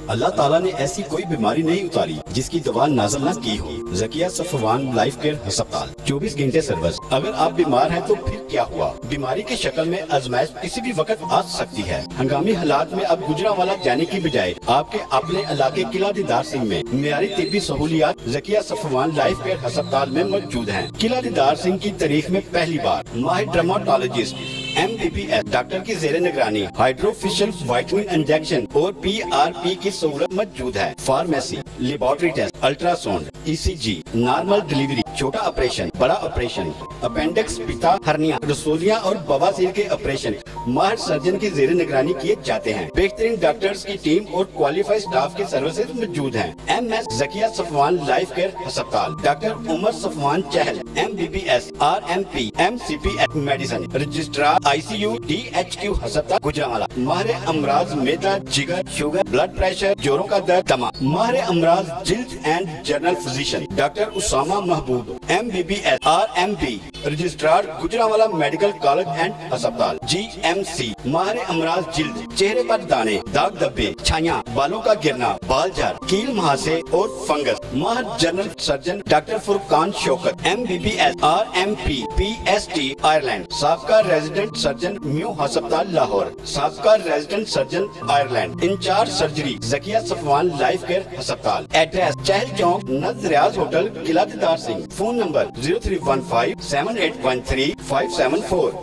اللہ تعالیٰ نے ایسی کوئی بیماری نہیں اتاری جس کی دوا نازل نہ کی ہو۔ زکیہ صفوان لائف کیئر ہسپتال 24 گھنٹے سروس۔ اگر آپ بیمار ہیں تو پھر کیا ہوا؟ بیماری کی شکل میں آزمائش کسی بھی وقت آ سکتی ہے۔ ہنگامی حالات میں اب گجرانوالہ جانے کی بجائے آپ کے اپنے علاقے قلعہ دیدار سنگھ میں معیاری طبی سہولیات زکیہ صفوان لائف کیئر ہسپتال میں موجود ہیں۔ قلعہ دیدار سنگھ کی تاریخ میں پہلی بار ماہر ڈرماٹولوجسٹ MBBS ڈاکٹر کی زیر نگرانی ہائیڈروفیشل وائٹمن انجیکشن اور PRP کی سہولت موجود ہے۔ Pharmacy, laboratory test, ultrasound, ECG، normal delivery, چھوٹا آپریشن، بڑا آپریشن، اپینڈکس، پتا، ہرنیا، رسولیاں اور بواسیر کے آپریشن ماہر سرجن کی زیر نگرانی کیے جاتے ہیں۔ بہترین ڈاکٹرز کی ٹیم اور کوالیفائڈ سٹاف کے سروسز موجود ہیں۔ MS Zakia Safwan life care ہسپتال، doctor Umar Safwan Chahal MBBS RMP MCP medicine, registrar ICU DHQ ہسپتال گجرانوالہ، ماہر امراض معدہ، جگر، شوگر، بلڈ پریشر، جوڑوں کا درد، دمہ، ماہر امراض جلد and general physician doctor Usama Mehboob MBBS RMP، registrar Gujranwala medical college and ہسپتال GMC، ماہر امراض جلد، چہرے پر دانے، داغ دھبے، چھائیاں، بالوں کا گرنا، بال جھڑ، کیل مہاسے اور فنگس، ماہر general surgeon doctor Furqan Shaukat MBBS RMP PST Ireland, سابقہ ریزیڈنٹ سرجن میو ہسپتال لاہور، سابقہ resident surgeon Ireland, incharge surgery Zakia Safwan life care ہسپتال۔ ایڈریس چہل چوک نزد ریاض ہوٹل قلعہ دیدار سنگھ۔ Phone number 0315 7813 574۔